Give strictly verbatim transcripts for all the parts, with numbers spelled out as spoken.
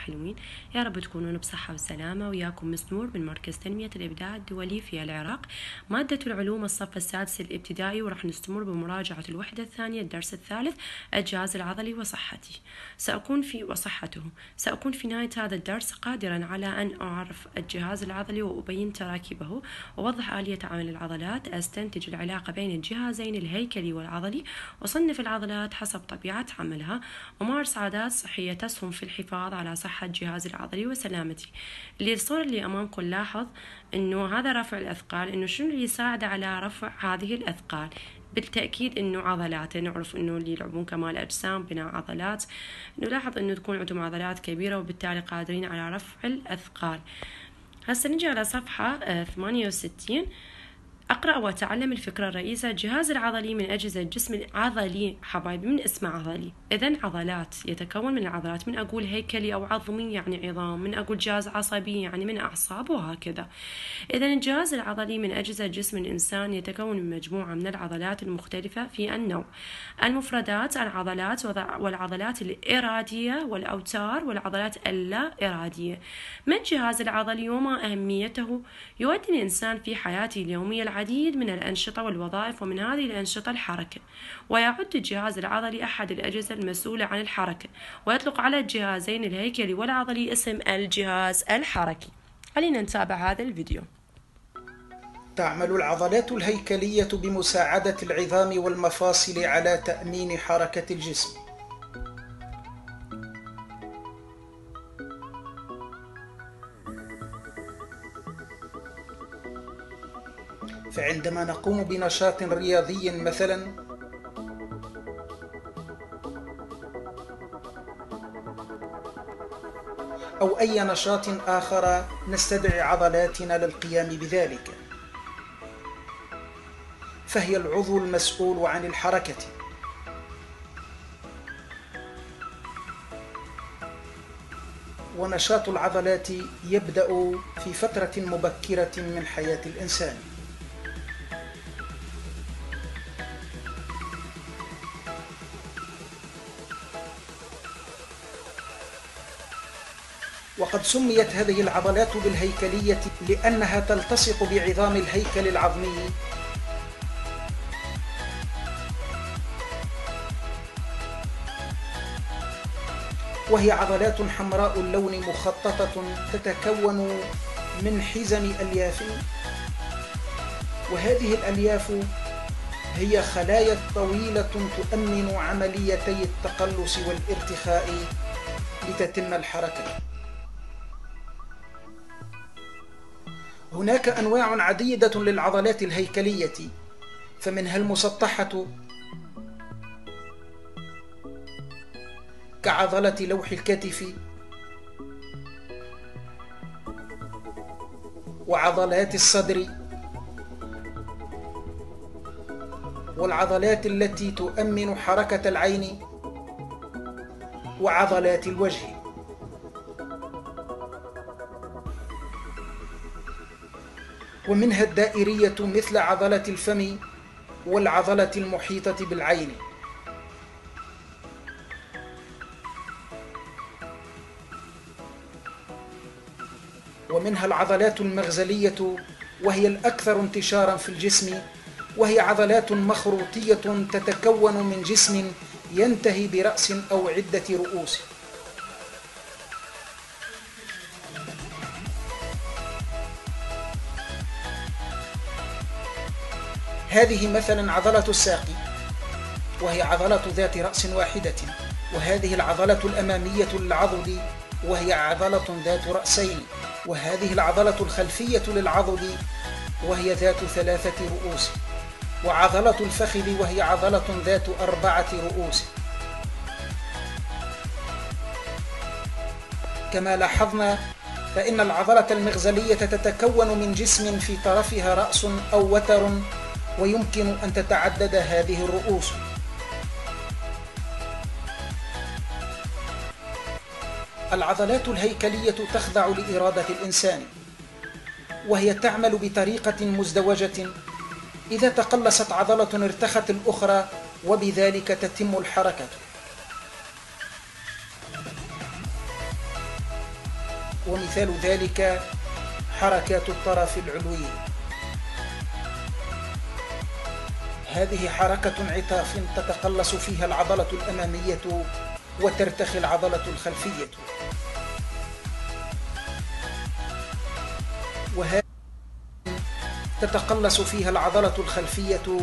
الحلوين، يا رب تكونون بصحة وسلامة. وياكم مس نور من مركز تنمية الإبداع الدولي في العراق، مادة العلوم الصف السادس الابتدائي، وراح نستمر بمراجعة الوحدة الثانية الدرس الثالث الجهاز العضلي وصحته. سأكون في وصحته سأكون في نهاية هذا الدرس قادرا على أن أعرف الجهاز العضلي وأبين تراكيبه، وأوضح آلية عمل العضلات، أستنتج العلاقة بين الجهازين الهيكلي والعضلي، وصنف العضلات حسب طبيعة عملها، ومارس عادات صحية تسهم في الحفاظ على صحة الجهاز العضلي وسلامته. اللي الصورة اللي أمامكم لاحظ إنه هذا رفع الأثقال، إنه شنو اللي يساعد على رفع هذه الأثقال؟ بالتأكيد إنه عضلات، نعرف إنه اللي يلعبون كمال أجسام بناء عضلات، نلاحظ إنه تكون عندهم عضلات كبيرة وبالتالي قادرين على رفع الأثقال. هسه نجي على صفحة ثمانية وستين. أقرأ وأتعلم الفكرة الرئيسة. الجهاز العضلي من أجهزة الجسم العضلي حبايبي، من اسمه عضلي، إذن عضلات، يتكون من العضلات. من أقول هيكلي أو عظمي يعني عظام، من أقول جهاز عصبي يعني من أعصاب، وهكذا. إذن الجهاز العضلي من أجهزة جسم الإنسان يتكون من مجموعة من العضلات المختلفة في النوع. المفردات: العضلات والعضلات الإرادية والأوتار والعضلات اللا إرادية. ما الجهاز العضلي وما أهميته؟ يؤدي الإنسان في حياته اليومية العديد من الأنشطة والوظائف، ومن هذه الأنشطة الحركة، ويعد الجهاز العضلي أحد الأجهزة المسؤولة عن الحركة، ويطلق على الجهازين الهيكلي والعضلي اسم الجهاز الحركي. خلينا نتابع هذا الفيديو. تعمل العضلات الهيكلية بمساعدة العظام والمفاصل على تأمين حركة الجسم. فعندما نقوم بنشاط رياضي مثلا، أو أي نشاط آخر، نستدعي عضلاتنا للقيام بذلك، فهي العضو المسؤول عن الحركة. ونشاط العضلات يبدأ في فترة مبكرة من حياة الإنسان. وقد سميت هذه العضلات بالهيكلية لأنها تلتصق بعظام الهيكل العظمي، وهي عضلات حمراء اللون مخططة تتكون من حزم ألياف، وهذه الألياف هي خلايا طويلة تؤمن عمليتي التقلص والارتخاء لتتم الحركة. هناك أنواع عديدة للعضلات الهيكلية، فمنها المسطحة كعضلة لوح الكتف، وعضلات الصدر، والعضلات التي تؤمن حركة العين، وعضلات الوجه. ومنها الدائرية مثل عضلة الفم والعضلة المحيطة بالعين. ومنها العضلات المغزلية، وهي الأكثر انتشارا في الجسم، وهي عضلات مخروطية تتكون من جسم ينتهي برأس أو عدة رؤوس. هذه مثلا عضلة الساق، وهي عضلة ذات رأس واحدة. وهذه العضلة الأمامية للعضد، وهي عضلة ذات رأسين. وهذه العضلة الخلفية للعضد، وهي ذات ثلاثة رؤوس. وعضلة الفخذ، وهي عضلة ذات أربعة رؤوس. كما لاحظنا، فإن العضلة المغزلية تتكون من جسم في طرفها رأس أو وتر، ويمكن أن تتعدد هذه الرؤوس. العضلات الهيكلية تخضع لإرادة الإنسان، وهي تعمل بطريقة مزدوجة. إذا تقلصت عضلة ارتخت الأخرى، وبذلك تتم الحركة. ومثال ذلك حركات الطرف العلوي. هذه حركة انعطاف تتقلص فيها العضلة الأمامية وترتخي العضلة الخلفية، وهذه تتقلص فيها العضلة الخلفية،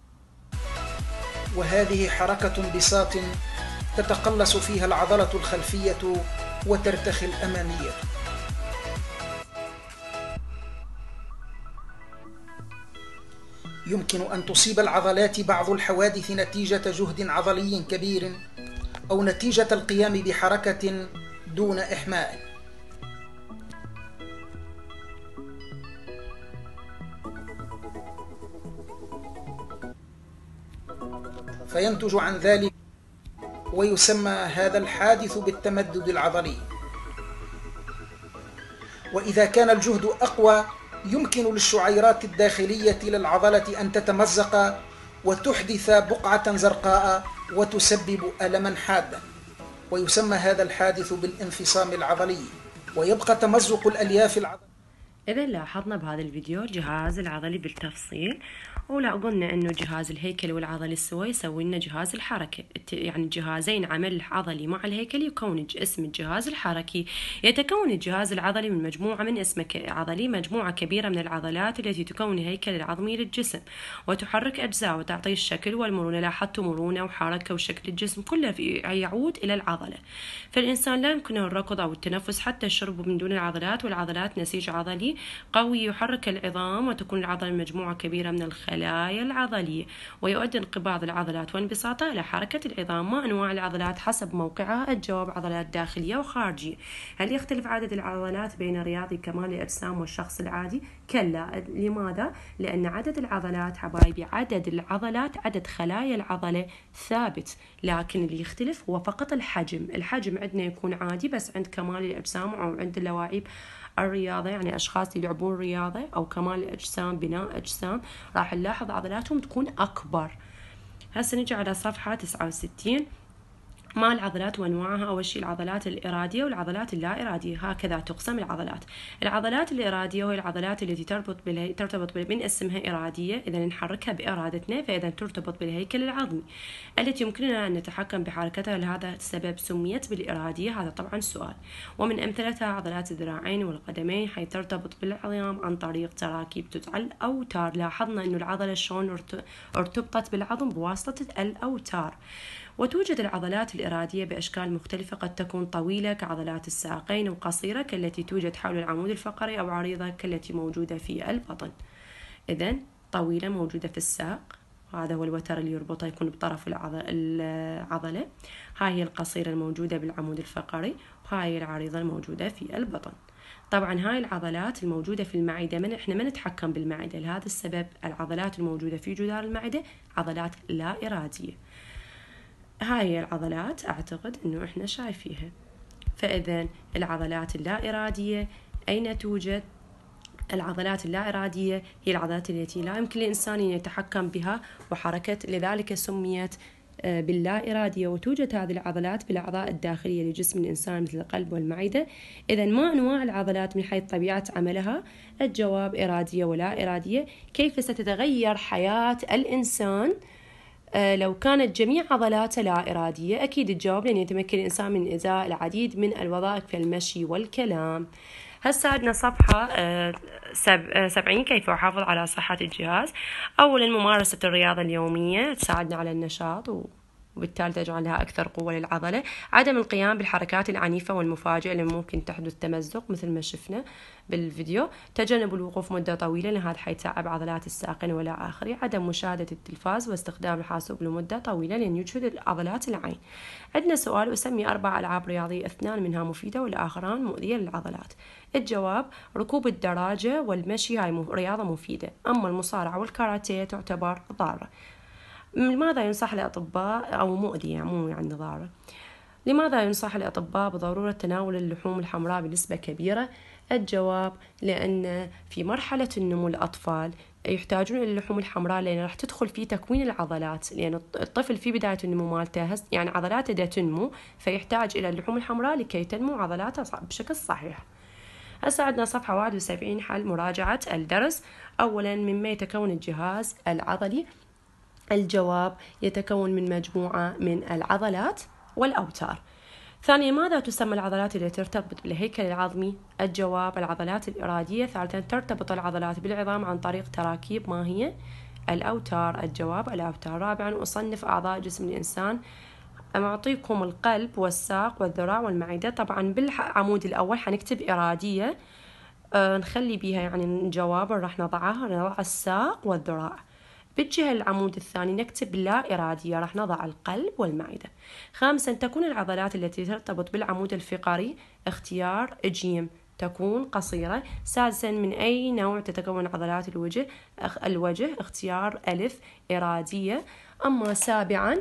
وهذه حركة انبساط تتقلص فيها العضلة الخلفية وترتخي الأمامية. يمكن أن تصيب العضلات بعض الحوادث نتيجة جهد عضلي كبير أو نتيجة القيام بحركة دون إحماء. فينتج عن ذلك ويسمى هذا الحادث بالتمدد العضلي. وإذا كان الجهد أقوى يمكن للشعيرات الداخلية للعضلة أن تتمزق وتحدث بقعة زرقاء وتسبب ألما حادا، ويسمى هذا الحادث بالانفصام العضلي، ويبقى تمزق الألياف العضلية. إذا لاحظنا بهذا الفيديو الجهاز العضلي بالتفصيل، ولا قلنا إنه جهاز الهيكل والعضلي سوا يسوي لنا جهاز الحركة، يعني جهازين عمل عضلي مع الهيكل يكون اسم الجهاز الحركي. يتكون الجهاز العضلي من مجموعة من اسم عضلي، مجموعة كبيرة من العضلات التي تكون الهيكل العظمي للجسم وتحرك أجزاء وتعطي الشكل والمرونة. لاحظتوا مرونة وحركة وشكل الجسم كله يعود إلى العضلة. فالإنسان لا يمكنه الركض أو التنفس حتى الشرب من دون العضلات، والعضلات نسيج عضلي قوي يحرك العظام، وتكون العضلة مجموعة كبيرة من الخلايا العضلية، ويؤدي انقباض العضلات وانبساطها إلى حركة العظام. ما أنواع العضلات حسب موقعها؟ الجواب عضلات داخلية وخارجية. هل يختلف عدد العضلات بين رياضي كمال الأجسام والشخص العادي؟ كلا. لماذا؟ لأن عدد العضلات حبايبي عدد العضلات عدد خلايا العضلة ثابت، لكن اللي يختلف هو فقط الحجم. الحجم عندنا يكون عادي، بس عند كمال الأجسام أو عند اللواعيب الرياضة، يعني أشخاص يلعبون رياضة أو كمال الأجسام بناء أجسام، راح نلاحظ عضلاتهم تكون أكبر. هسه نجي على صفحة تسعة وستين. ما العضلات وانواعها؟ اول شيء العضلات الاراديه والعضلات اللا اراديه، هكذا تقسم العضلات. العضلات الاراديه وهي العضلات التي تربط بالهي... ترتبط من اسمها اراديه، اذا نحركها بارادتنا فاذا ترتبط بالهيكل العظمي التي يمكننا ان نتحكم بحركتها، لهذا السبب سميت بالاراديه. هذا طبعا سؤال. ومن امثلتها عضلات الذراعين والقدمين، حيث ترتبط بالعظام عن طريق تراكيب تدعى الاوتار. لاحظنا انه العضله شلون ارتبطت بالعظم بواسطه الاوتار. وتوجد العضلات الإرادية بأشكال مختلفة، قد تكون طويلة كعضلات الساقين وقصيرة كالتي توجد حول العمود الفقري، أو عريضة كالتي موجودة في البطن. إذن طويلة موجودة في الساق، هذا هو الوتر اللي يربطها يكون بطرف العضلة. هاي هي القصيرة الموجودة بالعمود الفقري، وهاي العريضة الموجودة في البطن. طبعا هاي العضلات الموجودة في المعدة، من احنا ما نتحكم بالمعدة، لهذا السبب العضلات الموجودة في جدار المعدة عضلات لا إرادية. هاي العضلات أعتقد أنه إحنا شايفيها. فإذا العضلات اللا إرادية أين توجد؟ العضلات اللا إرادية هي العضلات التي لا يمكن للإنسان أن يتحكم بها وحركة، لذلك سميت باللا إرادية. وتوجد هذه العضلات بالأعضاء الداخلية لجسم الإنسان مثل القلب والمعدة. إذا ما أنواع العضلات من حيث طبيعة عملها؟ الجواب إرادية ولا إرادية. كيف ستتغير حياة الإنسان لو كانت جميع عضلاته لا إرادية؟ أكيد الجواب لأن يتمكن الإنسان من إزاء العديد من الوظائف كالمشي والكلام. هسه عندنا صفحة سبعين. كيف أحافظ على صحة الجهاز؟ أولا ممارسة الرياضة اليومية تساعدنا على النشاط و وبالتالي تجعلها أكثر قوة للعضلة. عدم القيام بالحركات العنيفة والمفاجئة اللي ممكن تحدث تمزق مثل ما شفنا بالفيديو. تجنب الوقوف مدة طويلة لأن هذا حيتعب عضلات الساقين ولا آخره. عدم مشاهدة التلفاز واستخدام الحاسوب لمدة طويلة لأن يجهد عضلات العين. عندنا سؤال: أسمي أربع ألعاب رياضية اثنان منها مفيدة والآخران مؤذية للعضلات. الجواب: ركوب الدراجة والمشي، هاي رياضة مفيدة، أما المصارعة والكاراتيه تعتبر ضارة. لماذا ينصح الأطباء أو مؤذية مو يعني ضارة؟ لماذا ينصح الأطباء بضرورة تناول اللحوم الحمراء بنسبة كبيرة؟ الجواب: لأن في مرحلة النمو الأطفال يحتاجون إلى اللحوم الحمراء لأن راح تدخل في تكوين العضلات، لأن الطفل في بداية النمو مالته يعني عضلاته دا تنمو، فيحتاج إلى اللحوم الحمراء لكي تنمو عضلاته بشكل صحيح. هسه عندنا صفحة واحد وسبعين حل مراجعة الدرس. أولا، مما يتكون الجهاز العضلي؟ الجواب: يتكون من مجموعة من العضلات والأوتار. ثانيا، ماذا تسمى العضلات التي ترتبط بالهيكل العظمي؟ الجواب: العضلات الإرادية. ثالثا، ترتبط العضلات بالعظام عن طريق تراكيب، ما هي؟ الأوتار. الجواب: الأوتار. رابعا، أصنف أعضاء جسم الإنسان. أعطيكم القلب والساق والذراع والمعدة. طبعا بالعمود الأول حنكتب إرادية، أه نخلي بيها يعني الجواب راح نضعها، نضع الساق والذراع. بالجهة العمود الثاني نكتب لا إرادية، راح نضع القلب والمعدة. خامسا، تكون العضلات التي ترتبط بالعمود الفقري. اختيار جيم، تكون قصيرة. سادسا، من أي نوع تتكون عضلات الوجه؟ الوجه. اختيار ألف، إرادية. أما سابعا،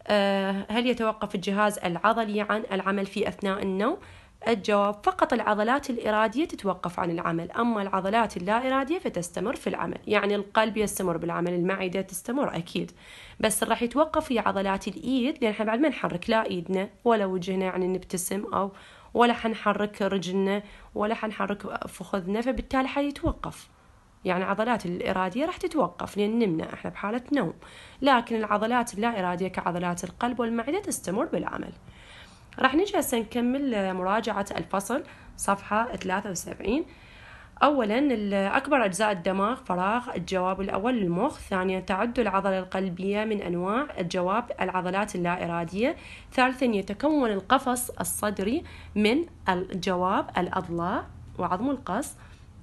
هل يتوقف الجهاز العضلي عن العمل في أثناء النوم؟ الجواب: فقط العضلات الإرادية تتوقف عن العمل، أما العضلات اللا إرادية فتستمر في العمل. يعني القلب يستمر بالعمل، المعدة تستمر أكيد، بس راح يتوقف في عضلات الإيد، لأن احنا بعد ما نحرك لا إيدنا ولا وجهنا، يعني نبتسم، أو ولا حنحرك رجلنا ولا حنحرك فخذنا، فبالتالي حيتوقف. يعني عضلات الإرادية راح تتوقف لأن نمنا احنا بحالة نوم، لكن العضلات اللا إرادية كعضلات القلب والمعدة تستمر بالعمل. راح نجي هسه نكمل مراجعة الفصل صفحة ثلاثة وسبعين. أولا، أكبر أجزاء الدماغ فراغ. الجواب الأول المخ. ثانيا، تعد العضلة القلبية من أنواع. الجواب: العضلات اللا إرادية. ثالثا، يتكون القفص الصدري من. الجواب: الأضلاع وعظم القص.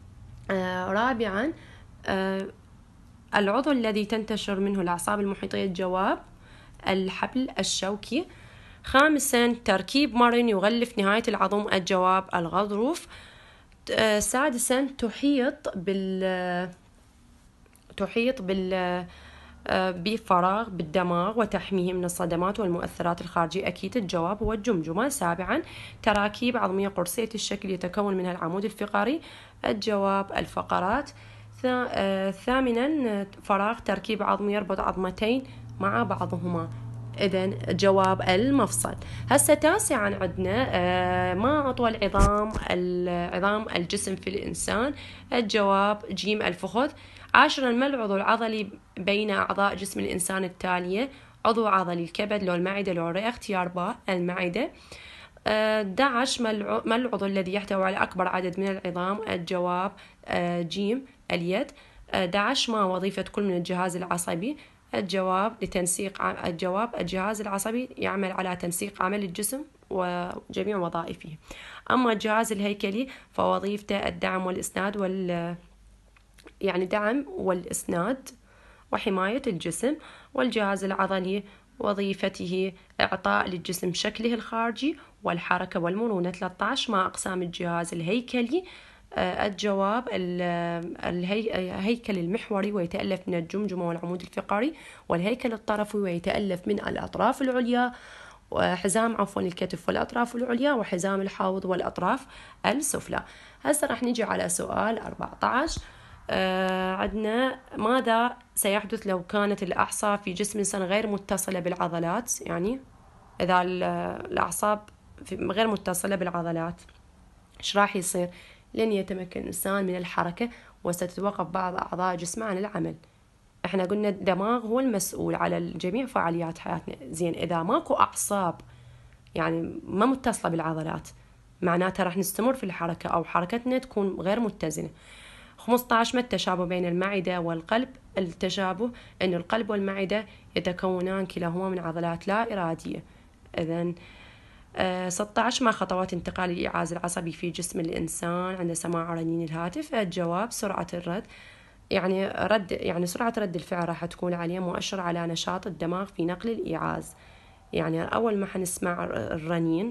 آه رابعا، آه العضو الذي تنتشر منه الأعصاب المحيطية. الجواب: الحبل الشوكي. خامسا، تركيب مرن يغلف نهاية العظم. الجواب: الغضروف. آه سادسا، تحيط بال تحيط بال آه بفراغ بالدماغ وتحميه من الصدمات والمؤثرات الخارجية. أكيد الجواب هو الجمجمة. سابعا، تراكيب عظمية قرصية الشكل يتكون منها العمود الفقري. الجواب: الفقرات. ثامنا، فراغ تركيب عظمي يربط عظمتين مع بعضهما. إذن جواب: المفصل. هسه تاسعا عندنا آه ما أطول عظام العظام الجسم في الإنسان. الجواب: جيم، الفخذ. عاشرا، ما العضو العضلي بين أعضاء جسم الإنسان التالية؟ عضو عضلي الكبد، لو المعدة، لو الرئة. اختيار باء، المعدة. داعش، ما العضو الذي يحتوي على أكبر عدد من العظام؟ الجواب: جيم، اليد. داعش، ما وظيفة كل من الجهاز العصبي؟ الجواب: لتنسيق الجواب: الجهاز العصبي يعمل على تنسيق عمل الجسم وجميع وظائفه. أما الجهاز الهيكلي فوظيفته الدعم والإسناد وال يعني دعم والإسناد وحماية الجسم. والجهاز العضلي وظيفته إعطاء للجسم شكله الخارجي والحركة والمرونة. ثلاثة عشر، ما أقسام الجهاز الهيكلي؟ الجواب: الهيكل المحوري ويتألف من الجمجمة والعمود الفقري، والهيكل الطرفي ويتألف من الأطراف العليا وحزام عفوا الكتف والأطراف العليا، وحزام الحوض والأطراف السفلى. هسه راح نجي على سؤال أربعة عشر. آه عندنا: ماذا سيحدث لو كانت الأعصاب في جسم الإنسان غير متصلة بالعضلات؟ يعني إذا الأعصاب غير متصلة بالعضلات إيش راح يصير؟ لن يتمكن الإنسان من الحركة وستتوقف بعض أعضاء جسمه عن العمل. إحنا قلنا الدماغ هو المسؤول على جميع فعاليات حياتنا. زين، إذا ماكو أعصاب يعني ما متصلة بالعضلات، معناتها راح نستمر في الحركة أو حركتنا تكون غير متزنة. خمسة عشر، ما التشابه بين المعدة والقلب؟ التشابه أن القلب والمعدة يتكونان كلاهما من عضلات لا إرادية. إذن أه ستة عشر، ما خطوات انتقال الإيعاز العصبي في جسم الإنسان عند سماع رنين الهاتف؟ الجواب: سرعة الرد. يعني رد يعني سرعة رد الفعل راح تكون عالية، مؤشر على نشاط الدماغ في نقل الإيعاز. يعني أول ما حنسمع الرنين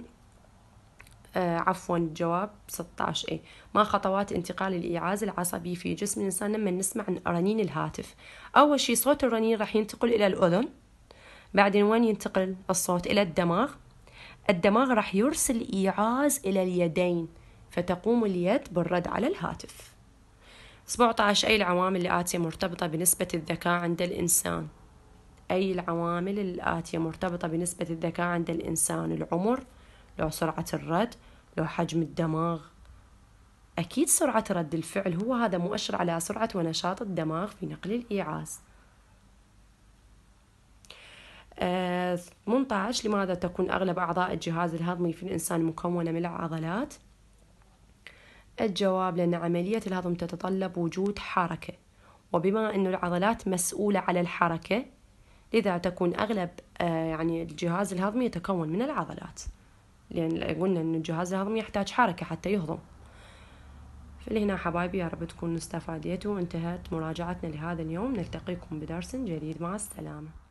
آه عفوا الجواب ستة عشر ايه ما خطوات انتقال الإيعاز العصبي في جسم الإنسان لما نسمع رنين الهاتف؟ أول شيء صوت الرنين راح ينتقل إلى الأذن، بعدين وين ينتقل الصوت؟ إلى الدماغ. الدماغ راح يرسل إيعاز إلى اليدين، فتقوم اليد بالرد على الهاتف. سبعة عشر، أي العوامل الآتية مرتبطة بنسبة الذكاء عند الإنسان؟ أي العوامل الآتية مرتبطة بنسبة الذكاء عند الإنسان؟ العمر، لو سرعة الرد، لو حجم الدماغ. أكيد سرعة رد الفعل هو هذا مؤشر على سرعة ونشاط الدماغ في نقل الإيعاز. آه، ثمانية عشر لماذا تكون أغلب أعضاء الجهاز الهضمي في الإنسان مكونة من العضلات؟ الجواب لأن عملية الهضم تتطلب وجود حركة، وبما أن العضلات مسؤولة على الحركة لذا تكون أغلب آه يعني الجهاز الهضمي يتكون من العضلات، لأن قلنا أن الجهاز الهضمي يحتاج حركة حتى يهضم. فلهنا حبايبي يا رب تكونوا استفاديتوا، وانتهت مراجعتنا لهذا اليوم. نلتقيكم بدرس جديد، مع السلامة.